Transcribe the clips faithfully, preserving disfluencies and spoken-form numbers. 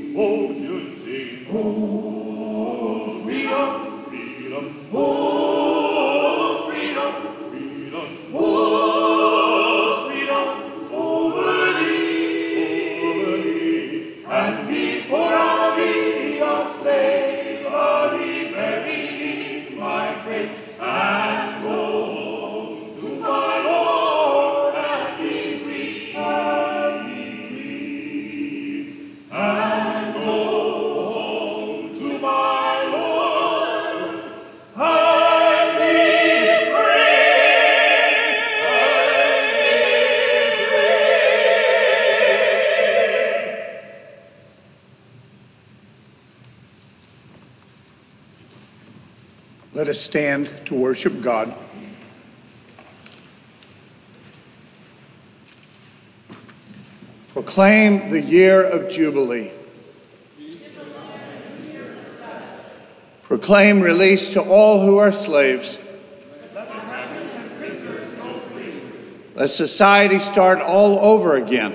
Let us stand to worship God. Proclaim the year of Jubilee. Proclaim release to all who are slaves. Let society start all over again.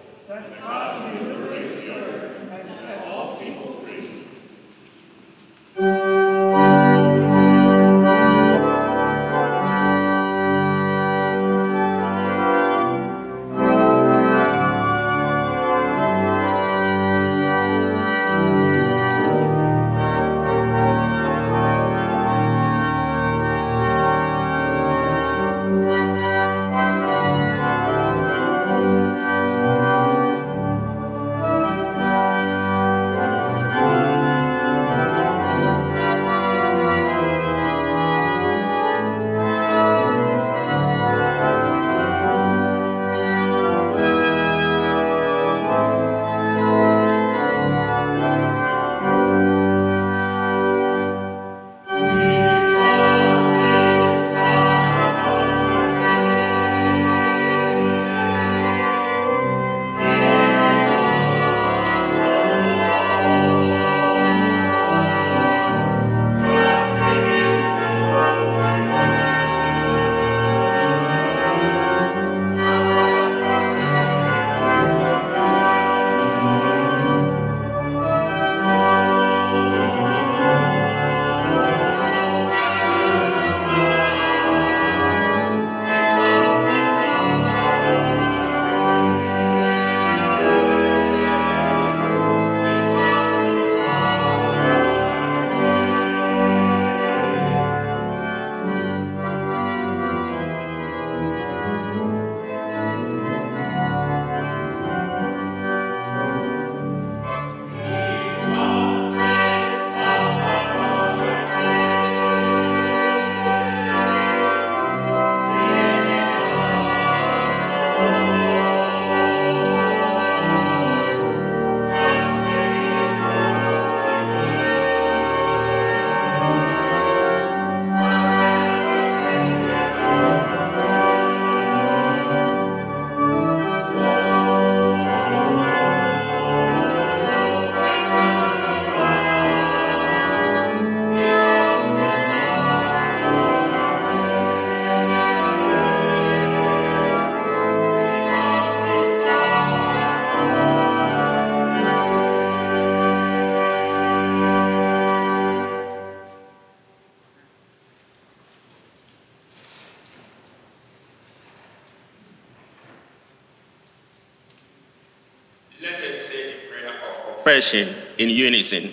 Expression in unison.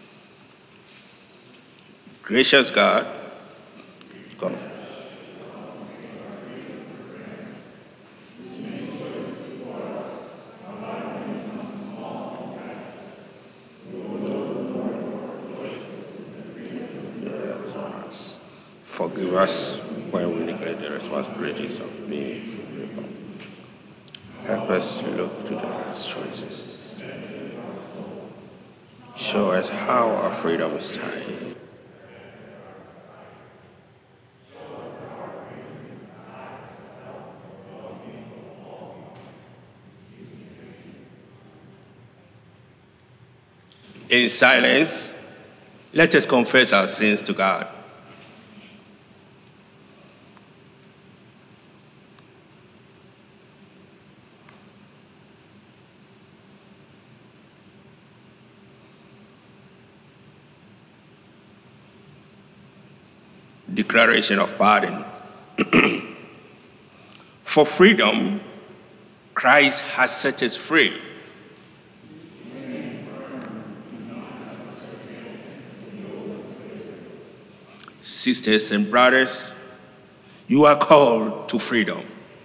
Gracious God, God. Forgive us when we neglect the responsibilities of being free. Help us look to the last choices. Show us how our freedom is tied. In silence, let us confess our sins to God. Declaration of Pardon. For freedom, Christ has set us free. Sisters and brothers, you are called to freedom.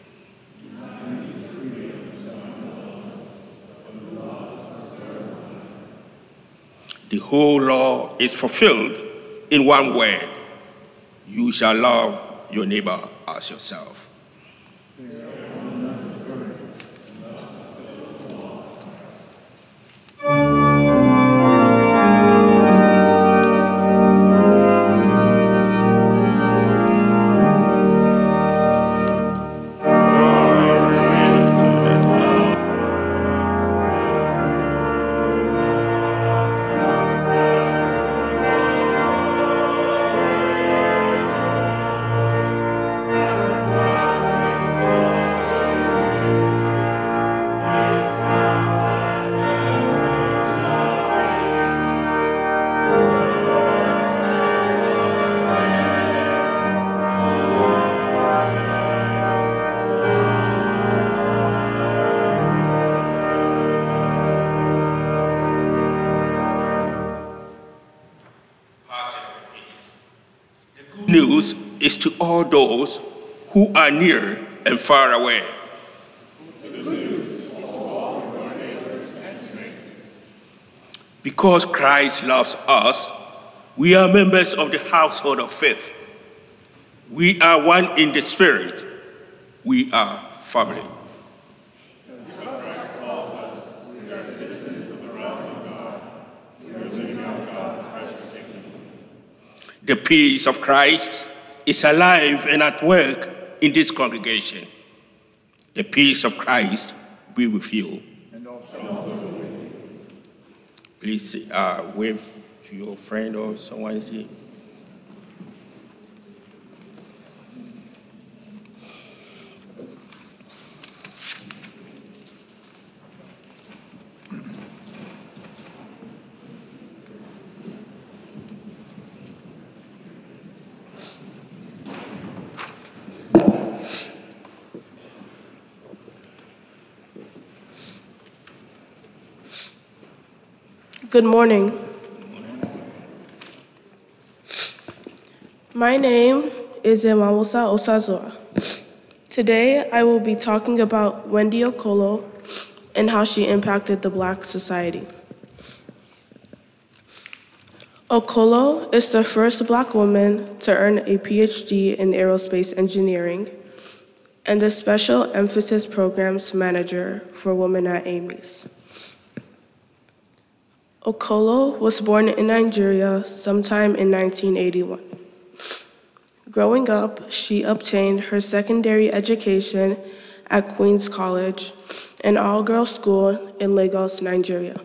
The whole law is fulfilled in one word: you shall love your neighbor as yourself. News is to all those who are near and far away. Because Christ loves us, we are members of the household of faith. We are one in the Spirit. We are family. The peace of Christ is alive and at work in this congregation. The peace of Christ be with you. And also. Please uh, wave to your friend or someone. Good morning. My name is Emmamusa Osazoa. Today, I will be talking about Wendy Okolo and how she impacted the Black society. Okolo is the first Black woman to earn a P H D in aerospace engineering and the Special Emphasis Programs Manager for Women at Amy's. Okolo was born in Nigeria sometime in nineteen eighty-one. Growing up, she obtained her secondary education at Queen's College, an all-girls school in Lagos, Nigeria.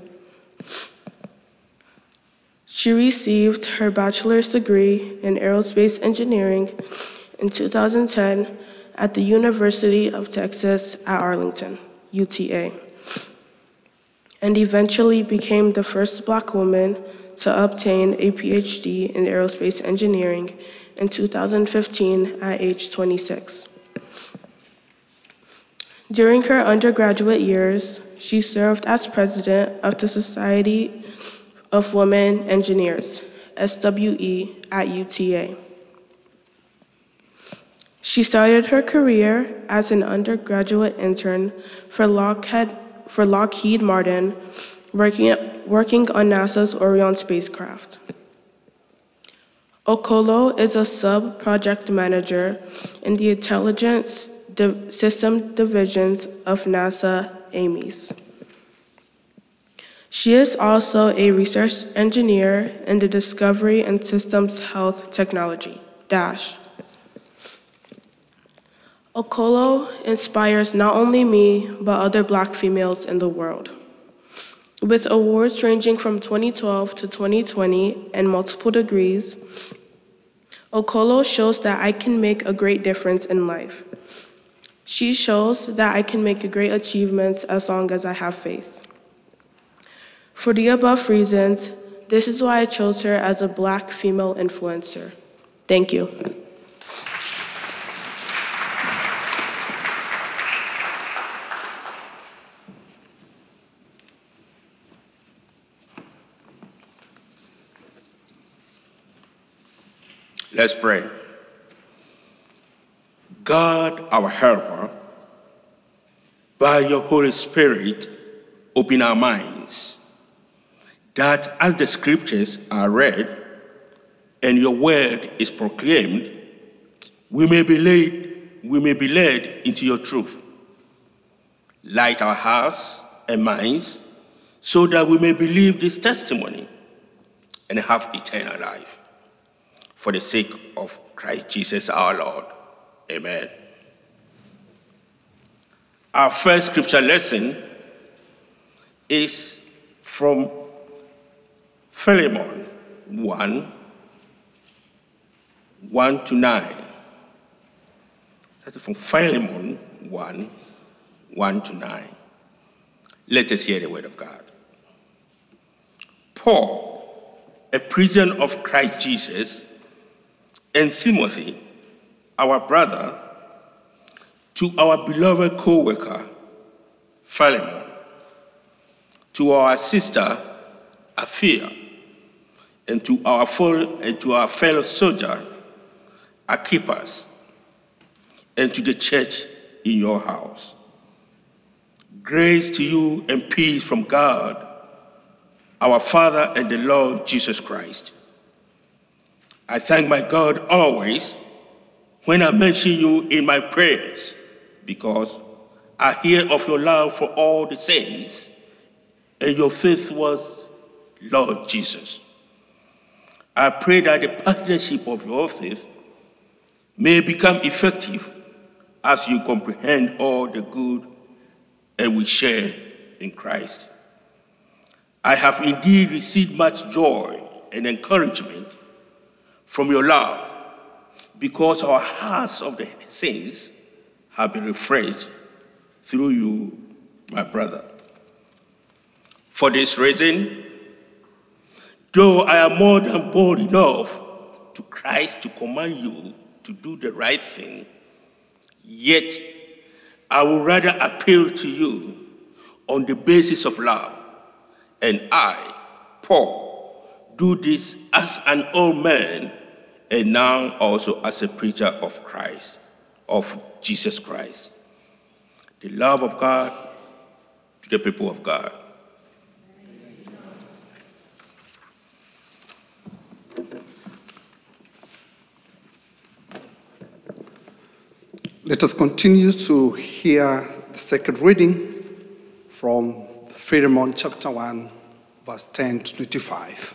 She received her bachelor's degree in aerospace engineering in two thousand ten at the University of Texas at Arlington, U T A, and eventually became the first Black woman to obtain a P H D in aerospace engineering in two thousand fifteen at age twenty-six. During her undergraduate years, she served as president of the Society of Women Engineers, S W E, at U T A. She started her career as an undergraduate intern for Lockheed for Lockheed Martin, working, working on NASA's Orion spacecraft. Okolo is a sub-project manager in the Intelligence Di- System Divisions of NASA Amy's. She is also a research engineer in the Discovery and Systems Health Technology, DASH. Okolo inspires not only me, but other Black females in the world. With awards ranging from twenty twelve to twenty twenty and multiple degrees, Okolo shows that I can make a great difference in life. She shows that I can make great achievements as long as I have faith. For the above reasons, this is why I chose her as a Black female influencer. Thank you. Let's pray. God, our helper, by your Holy Spirit, open our minds, that as the scriptures are read and your word is proclaimed, we may be led, we may be led into your truth. Light our hearts and minds so that we may believe this testimony and have eternal life. For the sake of Christ Jesus our Lord. Amen. Our first scripture lesson is from Philemon one, one to nine. That is from Philemon one, one to nine. Let us hear the word of God. Paul, a prisoner of Christ Jesus, and Timothy, our brother, to our beloved co-worker, Philemon, to our sister, Apphia, and to our fellow, and to our fellow soldier, Archippus, and to the church in your house. Grace to you and peace from God, our Father and the Lord Jesus Christ. I thank my God always when I mention you in my prayers, because I hear of your love for all the saints and your faith was Lord Jesus. I pray that the partnership of your faith may become effective as you comprehend all the good and we share in Christ. I have indeed received much joy and encouragement from your love, because our hearts of the saints have been refreshed through you, my brother. For this reason, though I am more than bold enough to Christ to command you to do the right thing, yet I would rather appeal to you on the basis of love. And I, Paul, do this as an old man and now also as a preacher of Christ, of Jesus Christ. The love of God to the people of God. Let us continue to hear the second reading from Philemon chapter one, verse ten to twenty-five.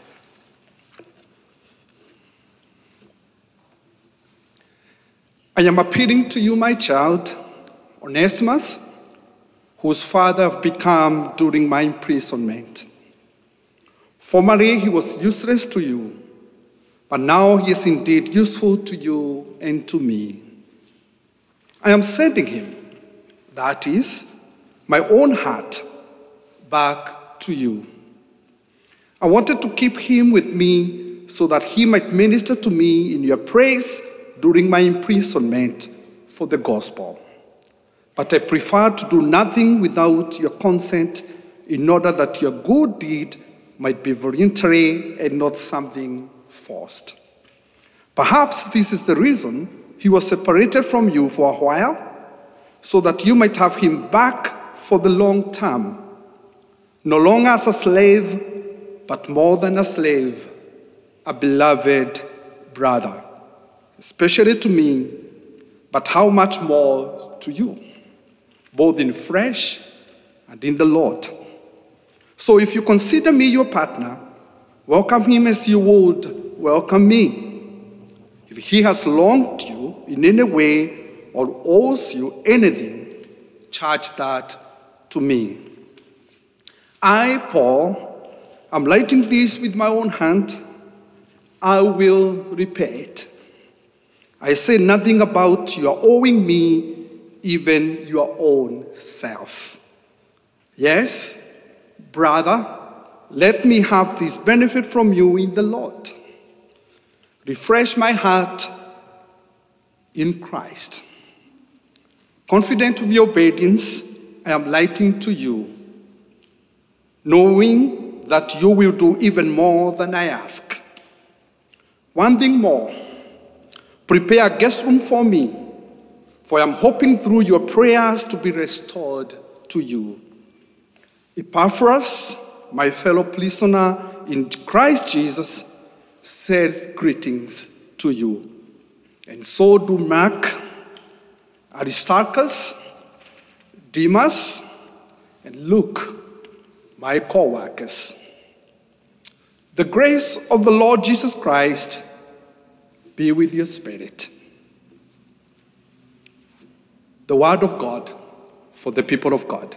I am appealing to you, my child, Onesimus, whose father I've become during my imprisonment. Formerly he was useless to you, but now he is indeed useful to you and to me. I am sending him, that is, my own heart, back to you. I wanted to keep him with me so that he might minister to me in your praise during my imprisonment for the gospel. But I prefer to do nothing without your consent in order that your good deed might be voluntary and not something forced. Perhaps this is the reason he was separated from you for a while, so that you might have him back for the long term, no longer as a slave, but more than a slave, a beloved brother, especially to me, but how much more to you, both in flesh and in the Lord. So if you consider me your partner, welcome him as you would welcome me. If he has wronged you in any way or owes you anything, charge that to me. I, Paul, am writing this with my own hand. I will repay it. I say nothing about your owing me even your own self. Yes, brother, let me have this benefit from you in the Lord. Refresh my heart in Christ. Confident of your obedience, I am lighting to you, knowing that you will do even more than I ask. One thing more, prepare a guest room for me, for I am hoping through your prayers to be restored to you. Epaphras, my fellow prisoner in Christ Jesus, sends greetings to you. And so do Mark, Aristarchus, Demas, and Luke, my co-workers. The grace of the Lord Jesus Christ be with your spirit. The word of God for the people of God.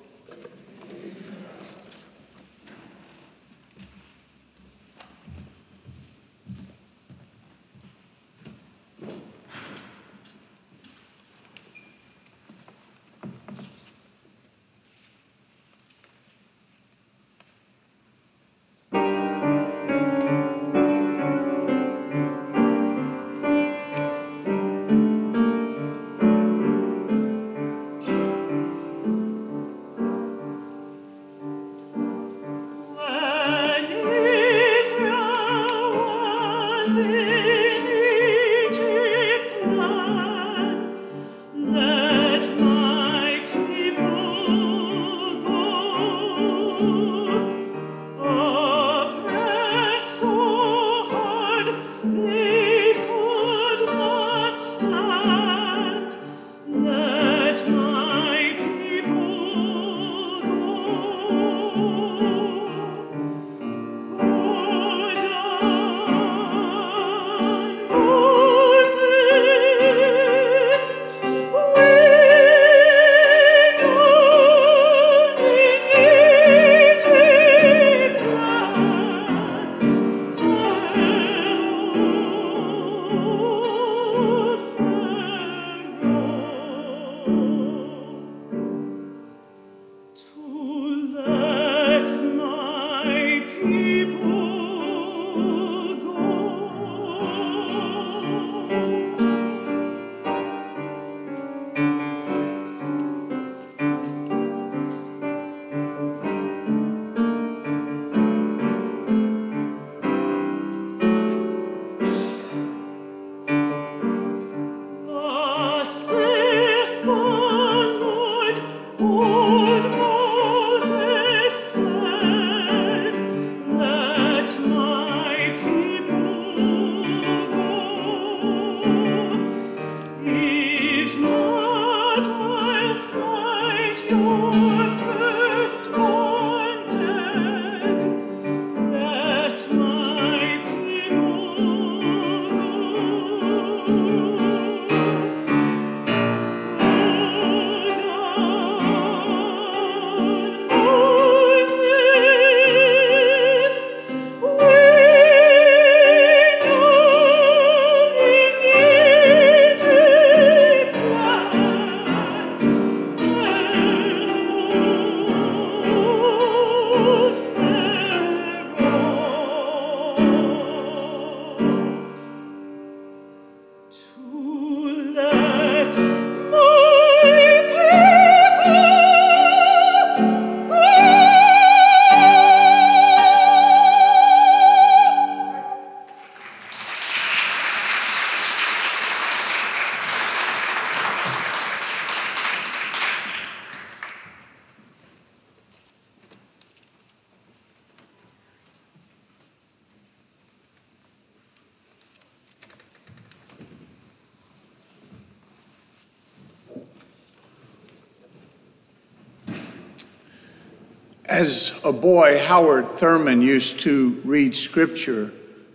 As a boy, Howard Thurman used to read scripture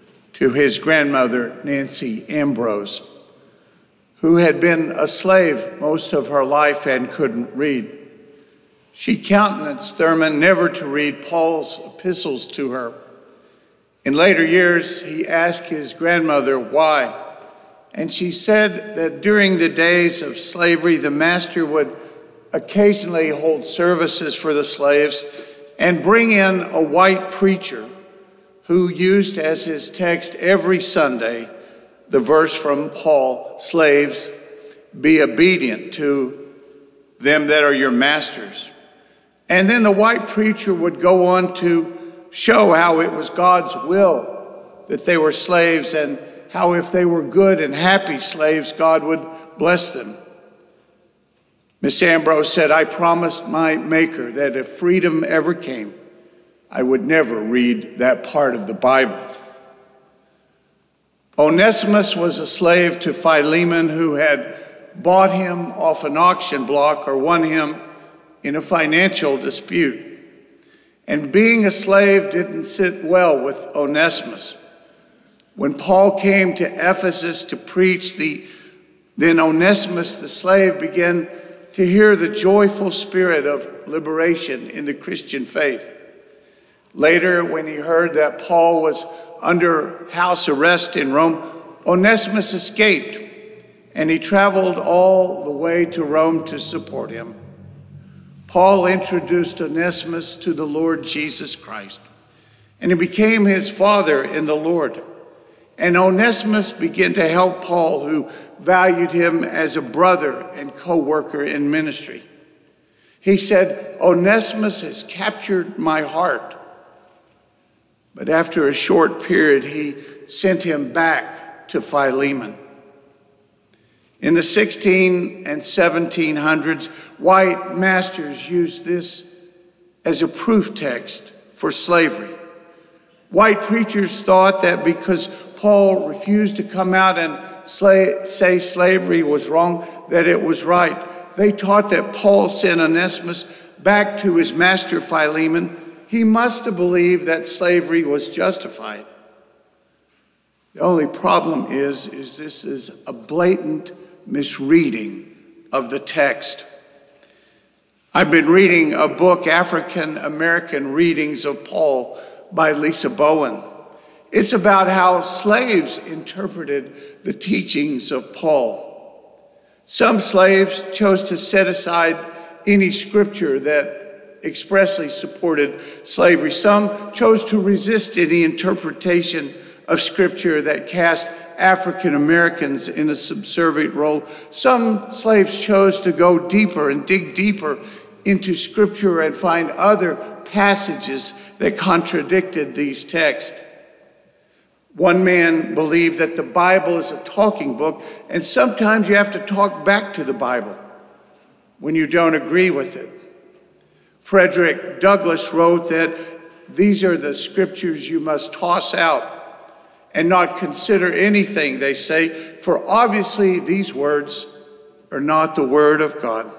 to his grandmother, Nancy Ambrose, who had been a slave most of her life and couldn't read. She countenanced Thurman never to read Paul's epistles to her. In later years, he asked his grandmother why, and she said that during the days of slavery, the master would occasionally hold services for the slaves and bring in a white preacher who used as his text every Sunday the verse from Paul, slaves, be obedient to them that are your masters. And then the white preacher would go on to show how it was God's will that they were slaves, and how if they were good and happy slaves, God would bless them. Miss Ambrose said, I promised my Maker that if freedom ever came, I would never read that part of the Bible. Onesimus was a slave to Philemon, who had bought him off an auction block or won him in a financial dispute. And being a slave didn't sit well with Onesimus. When Paul came to Ephesus to preach, the, then Onesimus the slave began to hear the joyful spirit of liberation in the Christian faith. Later, when he heard that Paul was under house arrest in Rome, Onesimus escaped, and he traveled all the way to Rome to support him. Paul introduced Onesimus to the Lord Jesus Christ, and he became his father in the Lord. And Onesimus began to help Paul, who valued him as a brother and co-worker in ministry. He said, Onesimus has captured my heart. But after a short period, he sent him back to Philemon. In the sixteen and seventeen hundreds, white masters used this as a proof text for slavery. White preachers thought that because Paul refused to come out and slay, say slavery was wrong, that it was right. They taught that Paul sent Onesimus back to his master Philemon. He must have believed that slavery was justified. The only problem is, is this is a blatant misreading of the text. I've been reading a book, African American Readings of Paul, by Lisa Bowen. It's about how slaves interpreted the teachings of Paul. Some slaves chose to set aside any scripture that expressly supported slavery. Some chose to resist any interpretation of scripture that cast African Americans in a subservient role. Some slaves chose to go deeper and dig deeper into scripture and find other passages that contradicted these texts. One man believed that the Bible is a talking book, and sometimes you have to talk back to the Bible when you don't agree with it. Frederick Douglass wrote that these are the scriptures you must toss out and not consider anything they say, for obviously these words are not the word of God.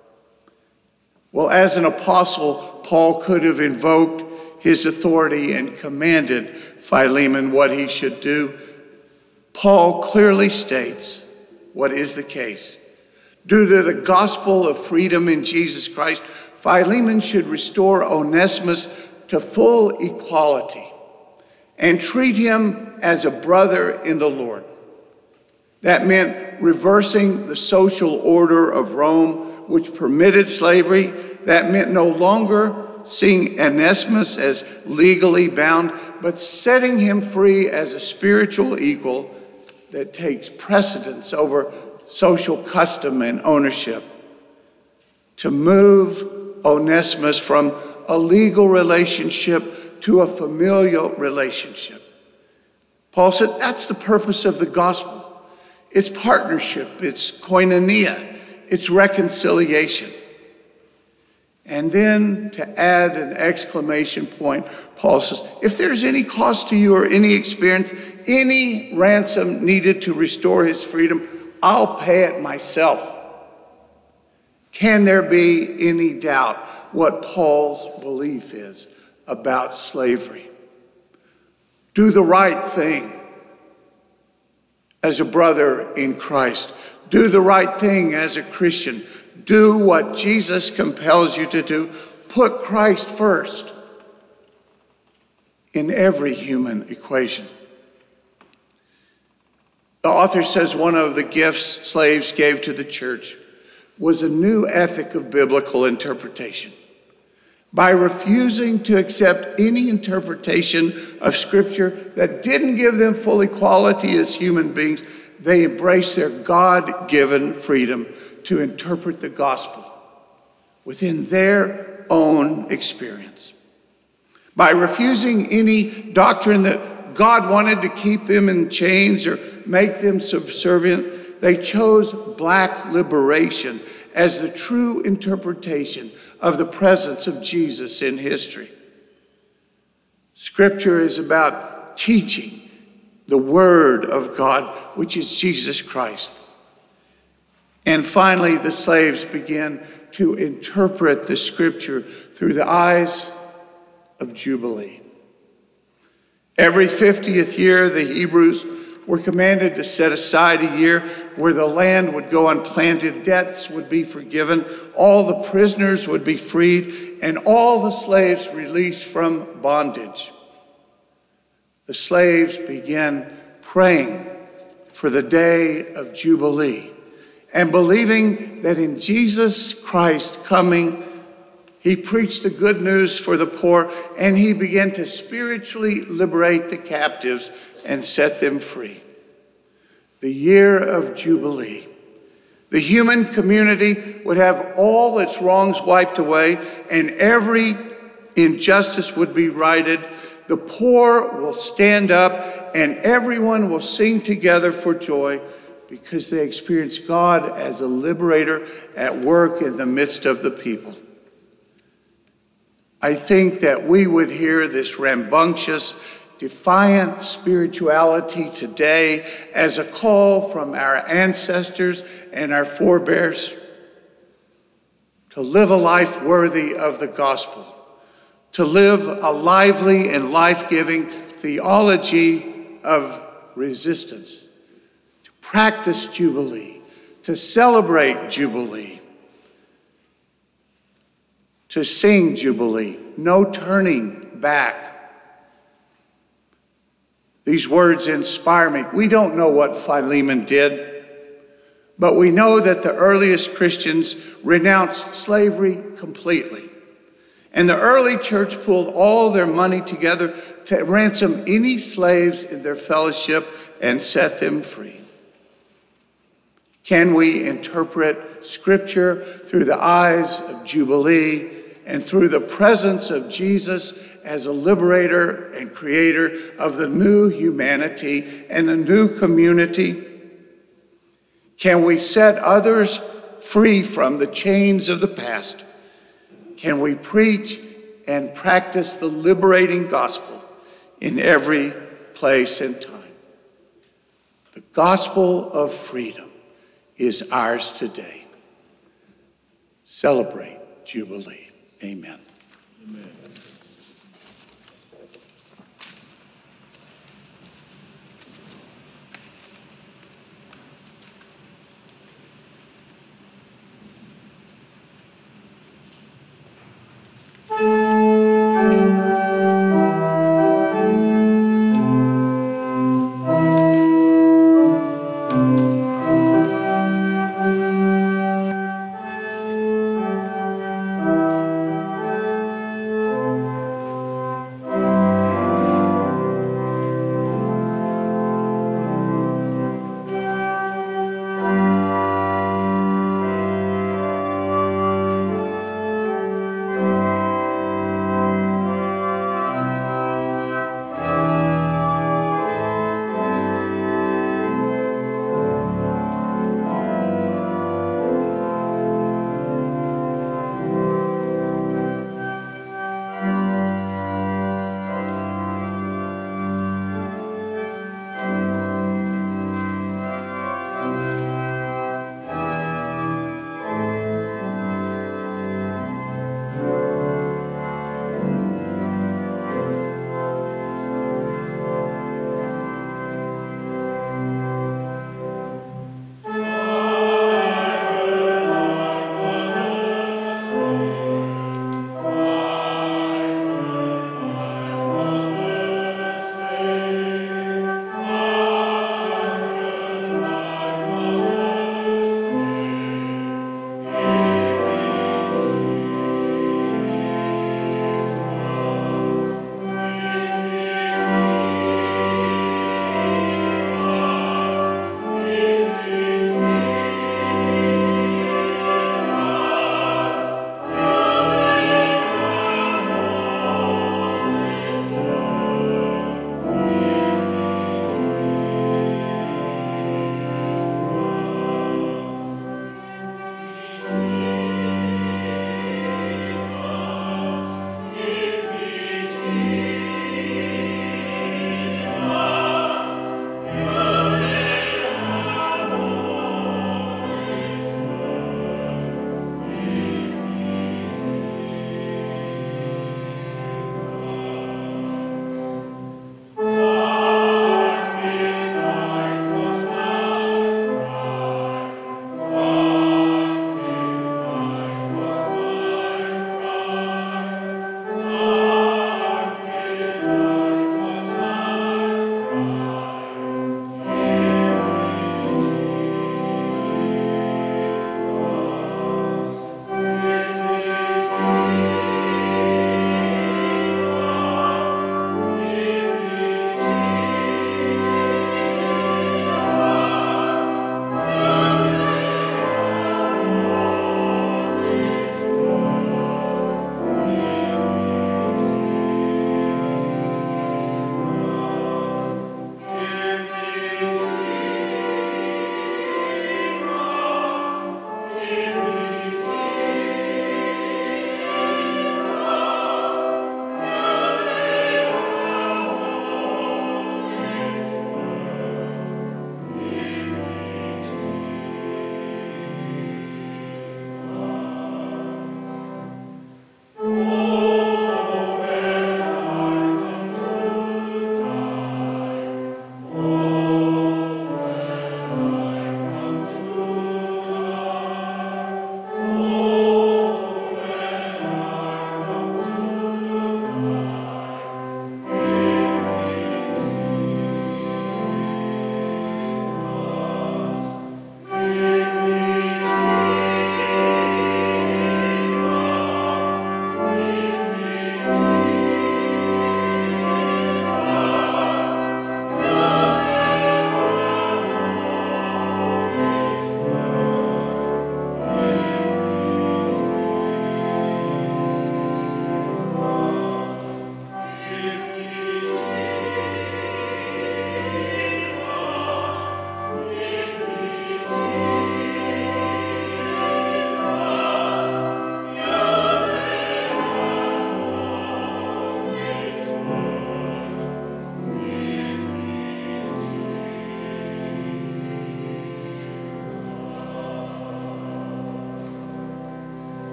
Well, as an apostle, Paul could have invoked his authority and commanded Philemon what he should do. Paul clearly states what is the case. Due to the gospel of freedom in Jesus Christ, Philemon should restore Onesimus to full equality and treat him as a brother in the Lord. That meant reversing the social order of Rome, which permitted slavery. That meant no longer seeing Onesimus as legally bound, but setting him free as a spiritual equal that takes precedence over social custom and ownership. To move Onesimus from a legal relationship to a familial relationship. Paul said that's the purpose of the gospel. It's partnership, it's koinonia, it's reconciliation. And then to add an exclamation point, Paul says, if there's any cost to you or any experience, any ransom needed to restore his freedom, I'll pay it myself. Can there be any doubt what Paul's belief is about slavery? Do the right thing as a brother in Christ. Do the right thing as a Christian. Do what Jesus compels you to do. Put Christ first in every human equation. The author says one of the gifts slaves gave to the church was a new ethic of biblical interpretation. By refusing to accept any interpretation of Scripture that didn't give them full equality as human beings, they embraced their God-given freedom to interpret the gospel within their own experience. By refusing any doctrine that God wanted to keep them in chains or make them subservient, they chose black liberation as the true interpretation of the presence of Jesus in history. Scripture is about teaching the Word of God, which is Jesus Christ. And finally, the slaves began to interpret the Scripture through the eyes of Jubilee. Every fiftieth year, the Hebrews were commanded to set aside a year where the land would go unplanted, debts would be forgiven, all the prisoners would be freed, and all the slaves released from bondage. The slaves began praying for the day of Jubilee and believing that in Jesus Christ coming, he preached the good news for the poor, and he began to spiritually liberate the captives and set them free. The year of Jubilee. The human community would have all its wrongs wiped away, and every injustice would be righted. The poor will stand up, and everyone will sing together for joy because they experience God as a liberator at work in the midst of the people. I think that we would hear this rambunctious, defiant spirituality today as a call from our ancestors and our forebears to live a life worthy of the gospel, to live a lively and life-giving theology of resistance, to practice Jubilee, to celebrate Jubilee, to sing Jubilee, no turning back. These words inspire me. We don't know what Philemon did, but we know that the earliest Christians renounced slavery completely. And the early church pulled all their money together to ransom any slaves in their fellowship and set them free. Can we interpret Scripture through the eyes of Jubilee and through the presence of Jesus as a liberator and creator of the new humanity and the new community? Can we set others free from the chains of the past? Can we preach and practice the liberating gospel in every place and time? The gospel of freedom is ours today. Celebrate Jubilee. Amen. Amen.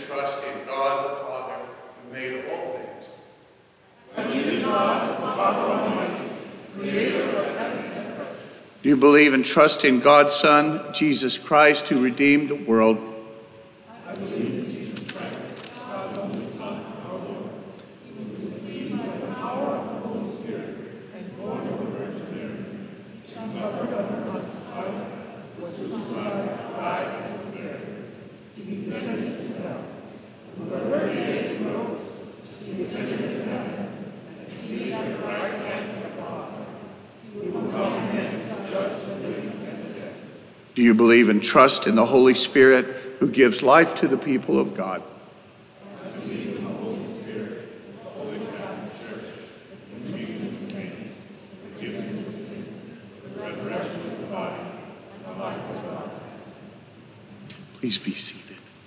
trust in God the Father, who made all things. I believe in God, the Father Almighty, creator of heaven and earth. Do you believe and trust in God's Son, Jesus Christ, who redeemed the world? I believe in Jesus Christ, God's only Son, our Lord. He was conceived by the power of the Holy Spirit and born of the Virgin Mary. He suffered under Pontius Pilate, was crucified, died, and was buried. He descended into hell. On the third day he rose. He ascended into heaven, and seated at the right hand of the Father. He will come again to judge the living and the dead. Do you believe and trust in the Holy Spirit, who gives life to the people of God? I believe in the Holy Spirit, the Holy Catholic Church, the communion of saints, the forgiveness of sins, the resurrection of the body, and the life of God. Please be seated.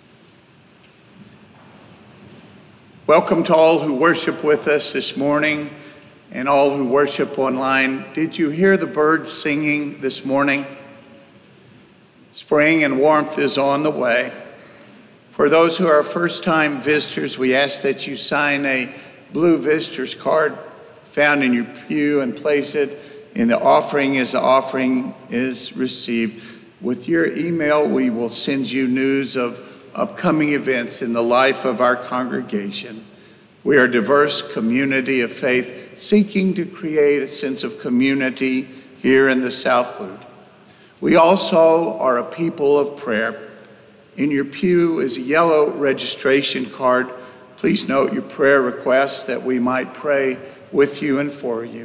Welcome to all who worship with us this morning and all who worship online. Did you hear the birds singing this morning? Spring and warmth is on the way. For those who are first-time visitors, we ask that you sign a blue visitor's card found in your pew and place it in the offering as the offering is received. With your email, we will send you news of upcoming events in the life of our congregation. We are a diverse community of faith seeking to create a sense of community here in the South Loop. We also are a people of prayer. In your pew is a yellow registration card. Please note your prayer requests that we might pray with you and for you.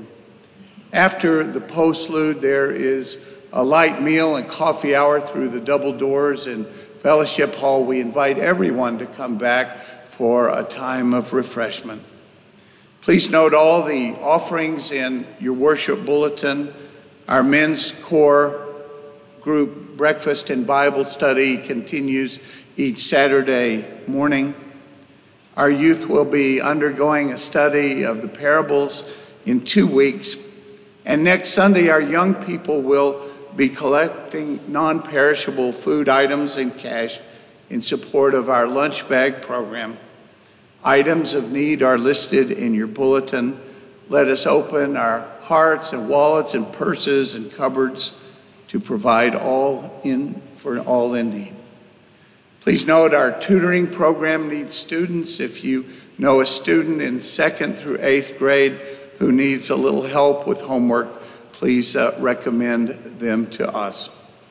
After the postlude, there is a light meal and coffee hour through the double doors in Fellowship Hall. We invite everyone to come back for a time of refreshment. Please note all the offerings in your worship bulletin. Our men's core group breakfast and Bible study continues each Saturday morning. Our youth will be undergoing a study of the parables in two weeks. And next Sunday, our young people will be collecting non-perishable food items and cash in support of our lunch bag program. Items of need are listed in your bulletin. Let us open our hearts and wallets and purses and cupboards to provide all in for all in need. Please note our tutoring program needs students. If you know a student in second through eighth grade who needs a little help with homework, please uh, recommend them to us.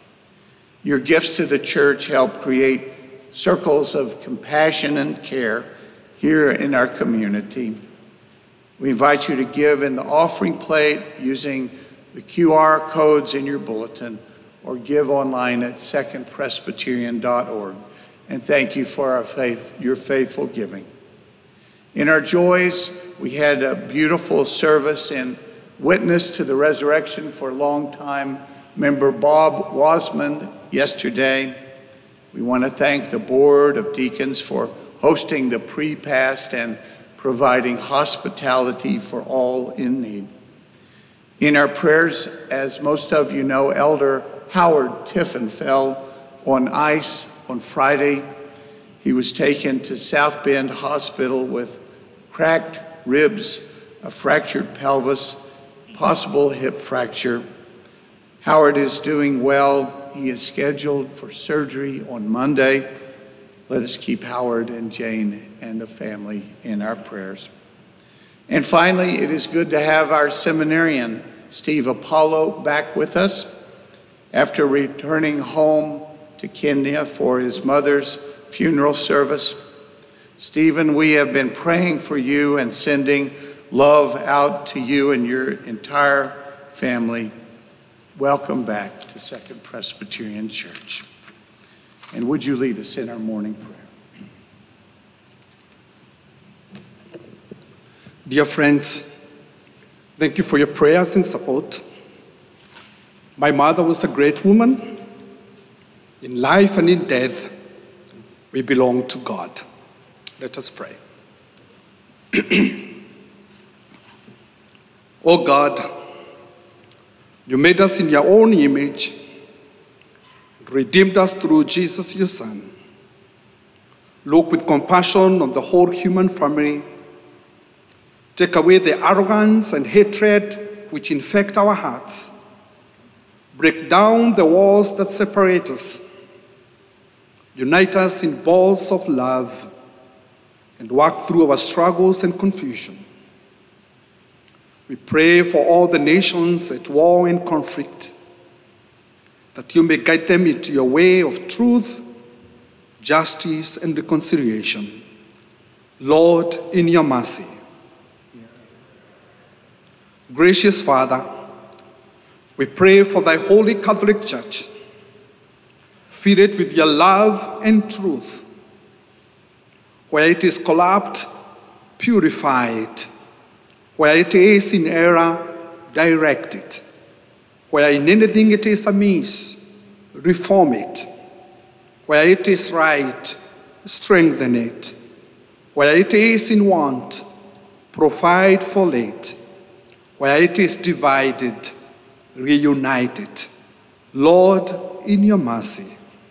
Your gifts to the church help create circles of compassion and care here in our community. We invite you to give in the offering plate using the Q R codes in your bulletin or give online at second presbyterian dot org. And thank you for our faith, your faithful giving. In our joys, we had a beautiful service in witness to the resurrection for longtime member Bob Wasman yesterday. We want to thank the Board of Deacons for hosting the pre-past and providing hospitality for all in need. In our prayers, as most of you know, Elder Howard Tiffin fell on ice on Friday. He was taken to South Bend Hospital with cracked ribs, a fractured pelvis, possible hip fracture. Howard is doing well. He is scheduled for surgery on Monday. Let us keep Howard and Jane and the family in our prayers. And finally, it is good to have our seminarian, Steve Apollo, back with us. After returning home to Kenya for his mother's funeral service, Stephen, we have been praying for you and sending love out to you and your entire family. Welcome back to Second Presbyterian Church. And would you lead us in our morning prayer? Dear friends, thank you for your prayers and support. My mother was a great woman. In life and in death, we belong to God. Let us pray. Oh God, you made us in your own image, redeemed us through Jesus, your Son. Look with compassion on the whole human family. Take away the arrogance and hatred which infect our hearts. Break down the walls that separate us. Unite us in balls of love and work through our struggles and confusion. We pray for all the nations at war and conflict, that you may guide them into your way of truth, justice, and reconciliation. Lord, in your mercy. Gracious Father, we pray for thy holy Catholic Church. Fill it with your love and truth. Where it is corrupt, purify it. Where it is in error, direct it. Where in anything it is amiss, reform it. Where it is right, strengthen it. Where it is in want, provide for it. Where it is divided, reunite it. Lord, in your mercy.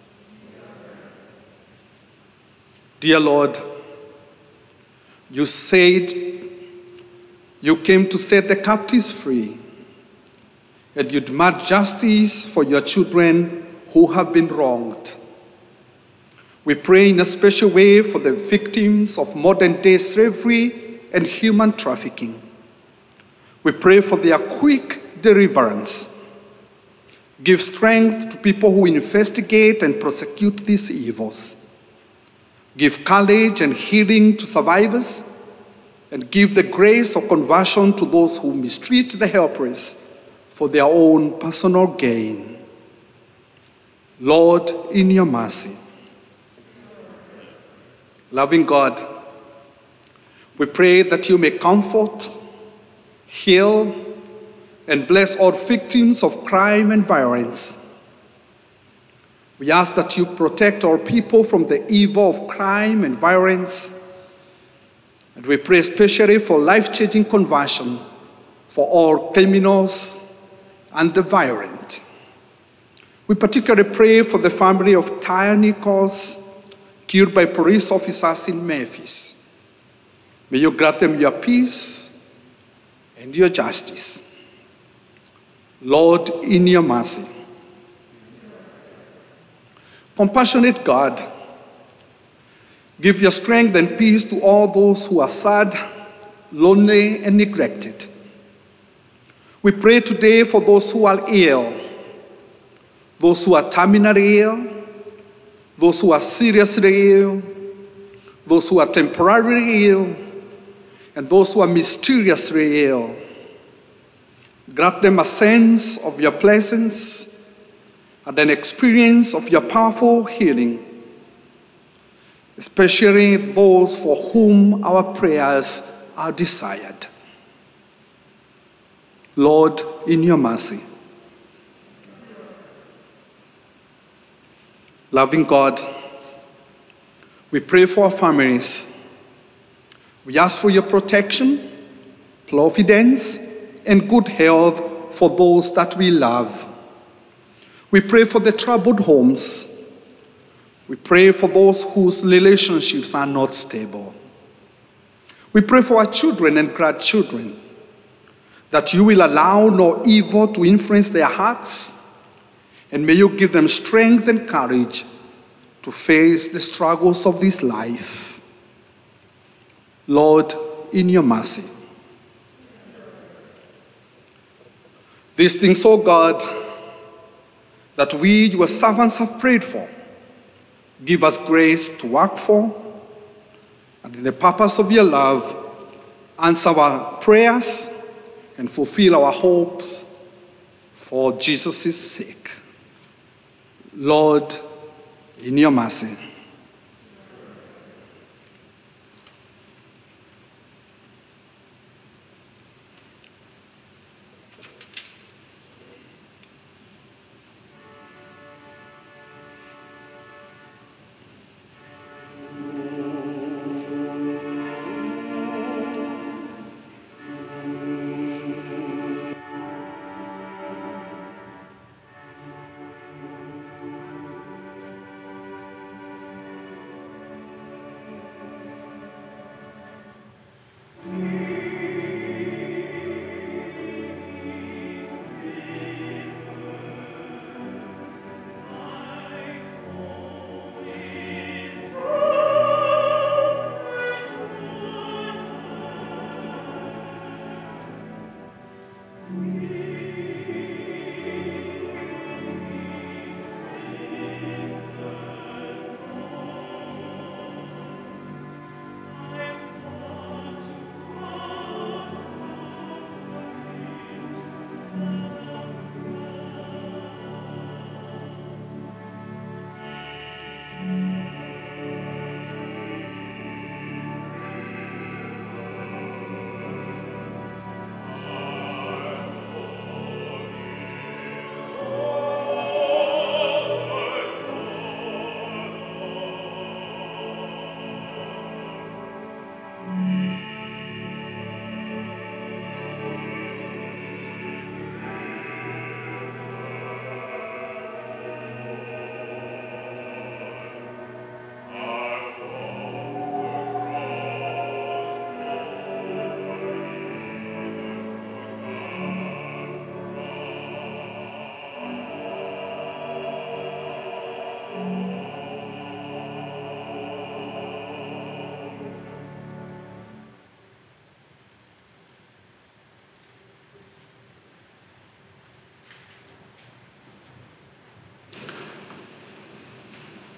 Dear Lord, you said you came to set the captives free, and you demand justice for your children who have been wronged. We pray in a special way for the victims of modern-day slavery and human trafficking. We pray for their quick deliverance. Give strength to people who investigate and prosecute these evils. Give courage and healing to survivors, and give the grace of conversion to those who mistreat the helpless for their own personal gain. Lord, in your mercy. Loving God, we pray that you may comfort, heal, and bless all victims of crime and violence. We ask that you protect our people from the evil of crime and violence. And we pray especially for life-changing conversion for all criminals and the violent. We particularly pray for the family of Tyre Nichols, killed by police officers in Memphis. May you grant them your peace and your justice. Lord, in your mercy. Compassionate God, give your strength and peace to all those who are sad, lonely, and neglected. We pray today for those who are ill, those who are terminally ill, those who are seriously ill, those who are temporarily ill, and those who are mysteriously ill. Grant them a sense of your presence and an experience of your powerful healing, especially those for whom our prayers are desired. Lord, in your mercy. Loving God, we pray for our families. We ask for your protection, providence, and good health for those that we love. We pray for the troubled homes. We pray for those whose relationships are not stable. We pray for our children and grandchildren, that you will allow no evil to influence their hearts, and may you give them strength and courage to face the struggles of this life. Lord, in your mercy. These things, O God, that we, your servants, have prayed for, give us grace to work for, and in the purpose of your love, answer our prayers and fulfill our hopes for Jesus' sake. Lord, in your mercy.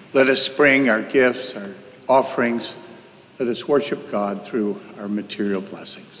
Let us bring our gifts, our offerings. Let us worship God through our material blessings.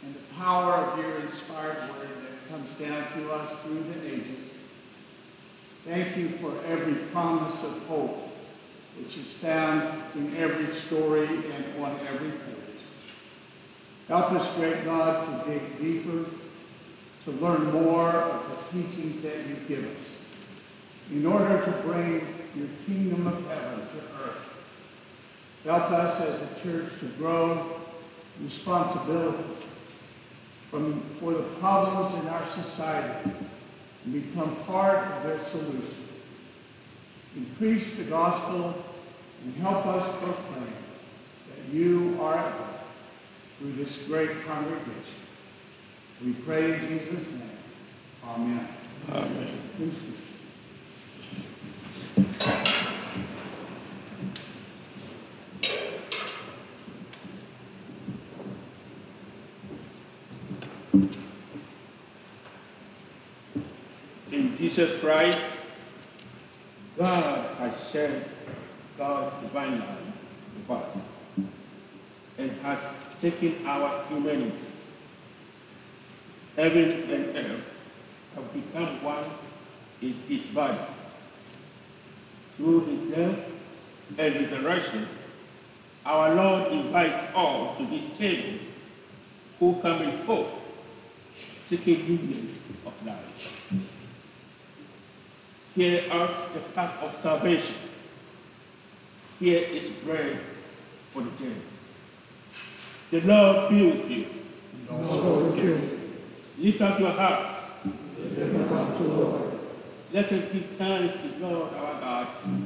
and the power of your inspired word that comes down to us through the ages. Thank you for every promise of hope which is found in every story and on every page. Help us, great God, to dig deeper, to learn more of the teachings that you give us, in order to bring your kingdom of heaven to earth. Help us as a church to grow responsibility from, for the problems in our society and become part of their solution. Increase the gospel and help us proclaim that you are at work through this great congregation. We pray in Jesus' name. Amen. Amen. Please be seated. In Jesus Christ, God has shared God's divine life with us and has taken our humanity. Heaven and earth have become one in his body. Through his death and resurrection, our Lord invites all to his table who come in hope, seeking newness of life. Here is the path of salvation. Here is bread for the dead. The Lord be with you. And also with you. Lift up your hearts. Lift them up to the Lord. Let us give thanks to God our God.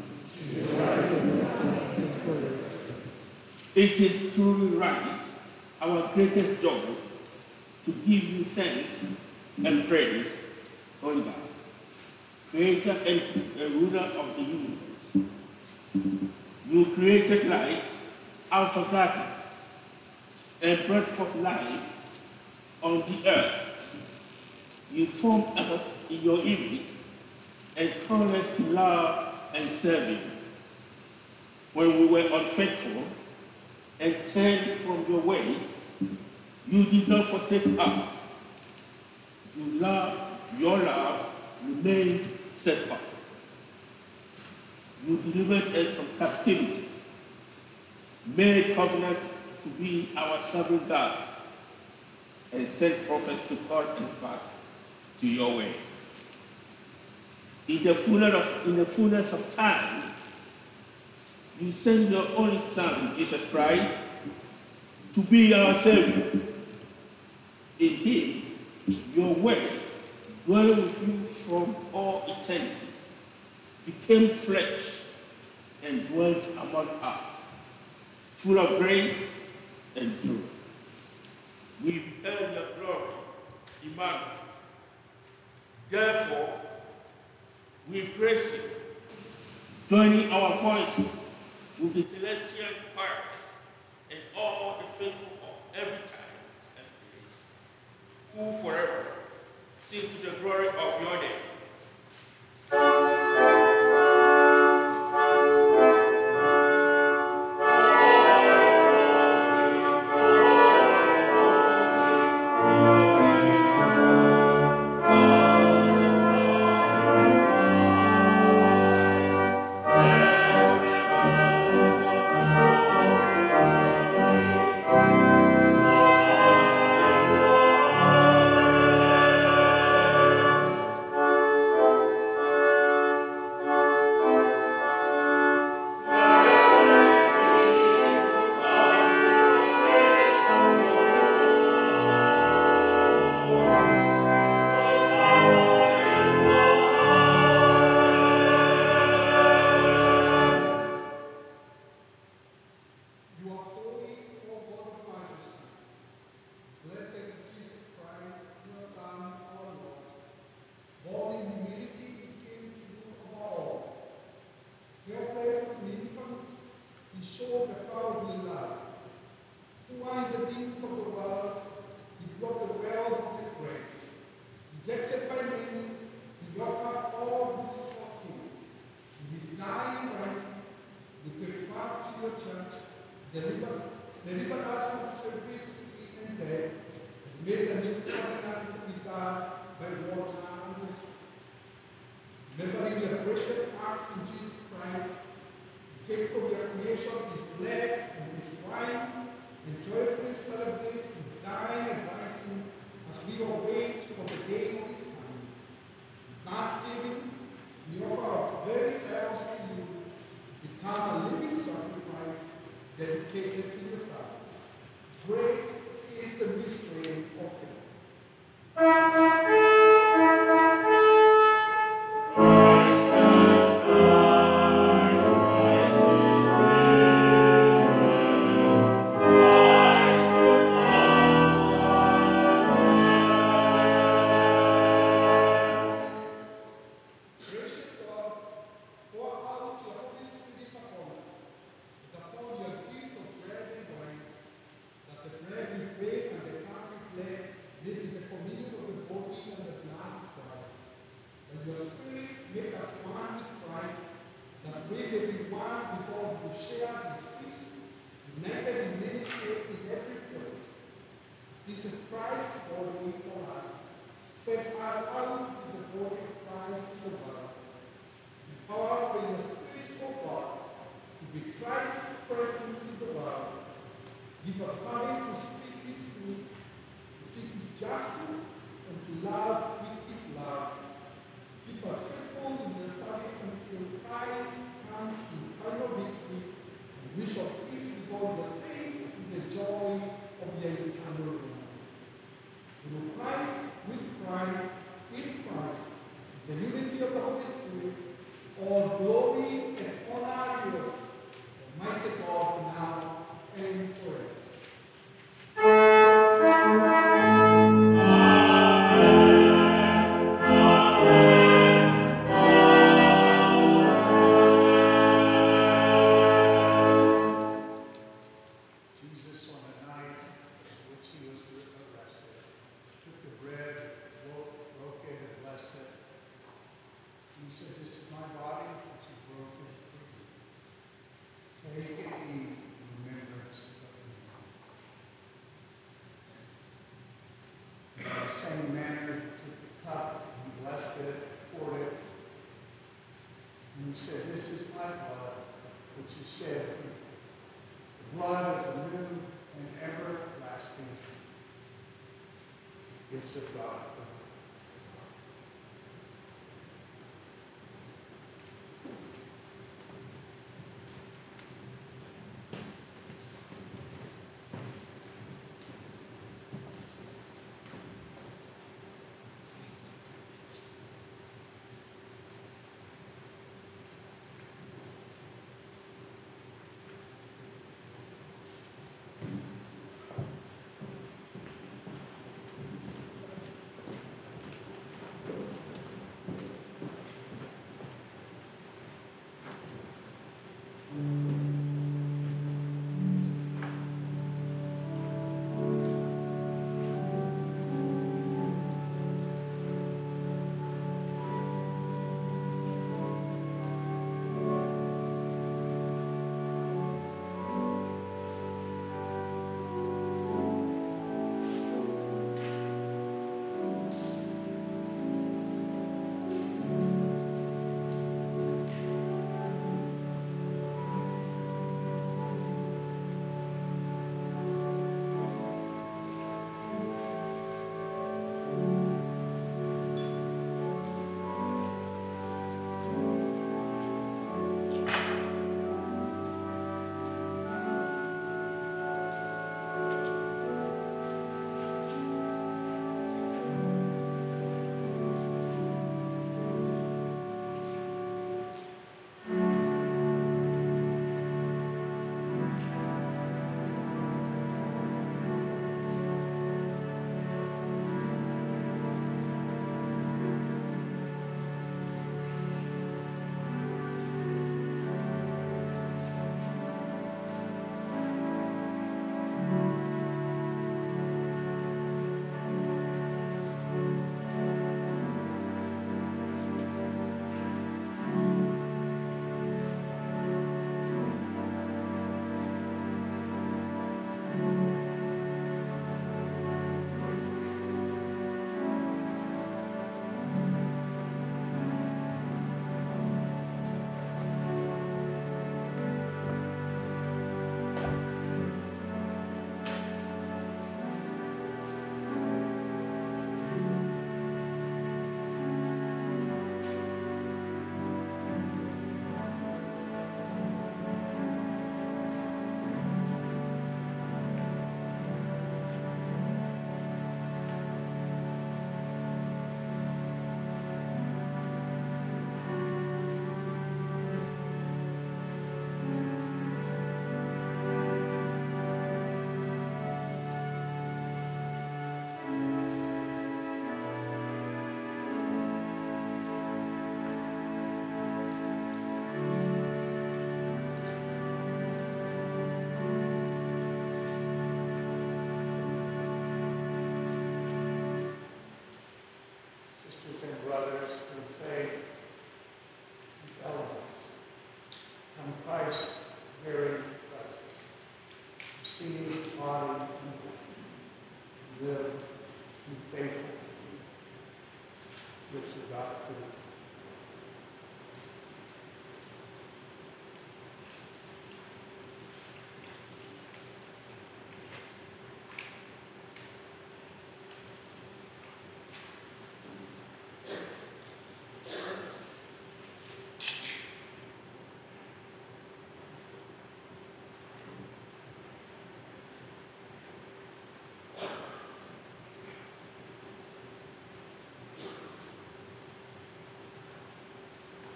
It is truly right, our greatest joy, to give you thanks and praise, Holy God, Creator and ruler of the universe. You created light out of darkness and brought forth life on the earth. You formed us in your image and called us to love and serve you. When we were unfaithful and turned from your ways, you did not forsake us. You love, your love remained steadfast. You delivered us from captivity, made covenant to be our sovereign God, and sent prophets to call us back to your way. In the fullness of, in the fullness of time, you sent your only Son, Jesus Christ, to be our Savior. In him, your word, dwelling with you from all eternity, became flesh and dwelt among us, full of grace and truth. We beheld your glory, Emmanuel. Therefore, we praise you, joining our voices with the celestial choirs and all the faithful of every time and place, who forever sing to the glory of your name. celebrate his dying and rising as we await for the day of his coming. Thanksgiving, we offer our very selves to you, become a living sacrifice dedicated to your service. Great is the mystery of faith.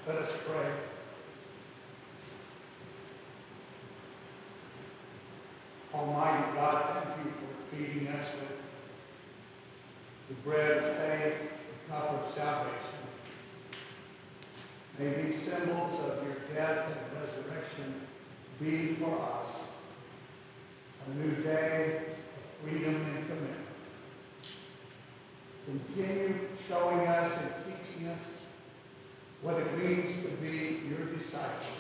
Let us pray. Almighty God, thank you for feeding us with the bread of faith, the cup of salvation. May these symbols of your death and resurrection be for us a new day of freedom and commitment. Continue showing us and teaching us what it means to be your disciples.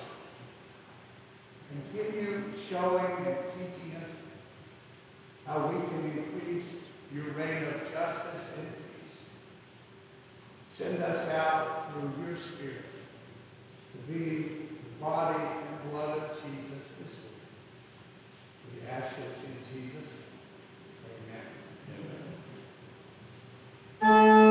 Continue showing and teaching us how we can increase your reign of justice and peace. Send us out through your Spirit to be the body and blood of Jesus this week. We ask this in Jesus' name. Amen. Amen.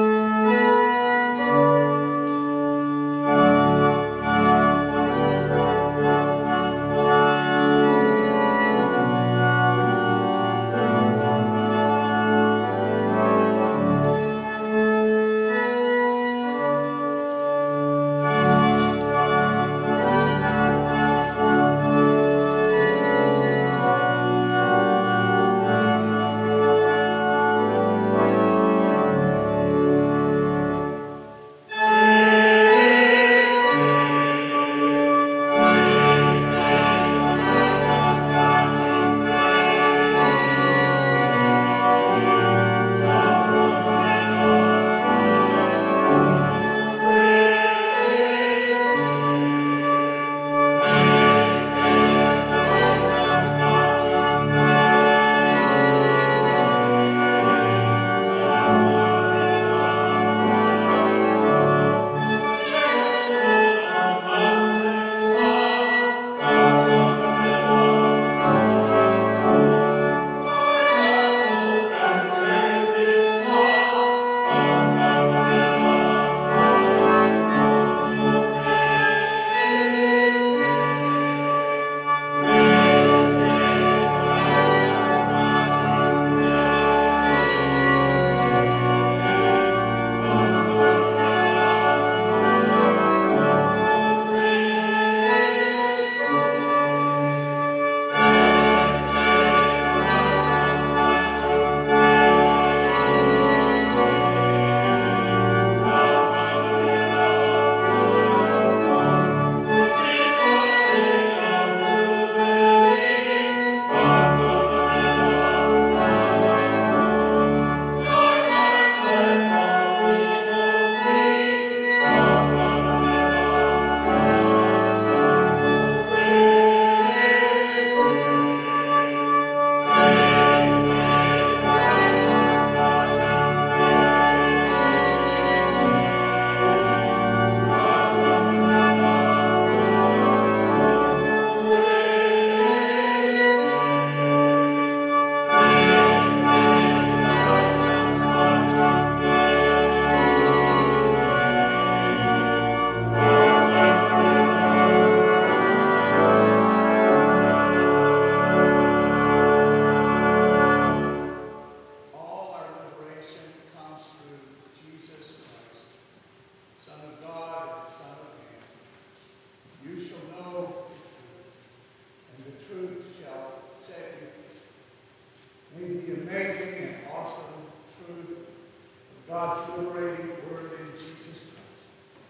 God's liberating word in Jesus Christ.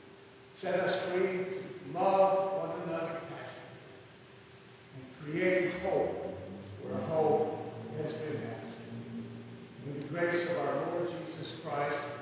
Set us free to love one another passionately and create hope where hope has been absent. With the grace of our Lord Jesus Christ,